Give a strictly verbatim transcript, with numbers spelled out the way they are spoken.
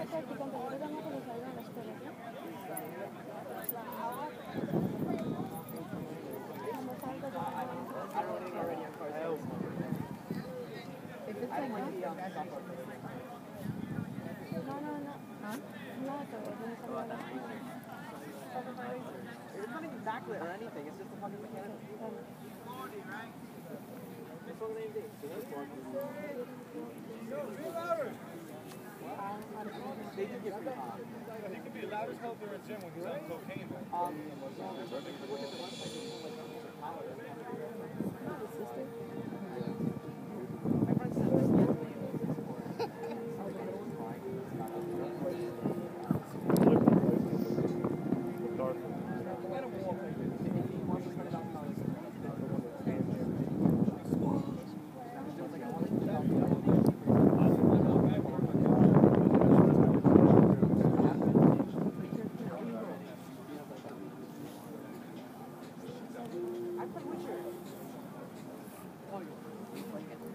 que tu compañero también conoce algo en la escuela, ¿no? Como salgo de If it's like no, No, no, no. huh? No, pero no salgo de la escuela. It's not even backlit or anything, it's just a fucking mechanical. It's what it is. They do get pretty hot. He could be loud as hell during gym when he's on cocaine, though. Um, look at the website, it's called, like, my friend said this yesterday in the Discord. I play Witcher. Oh, you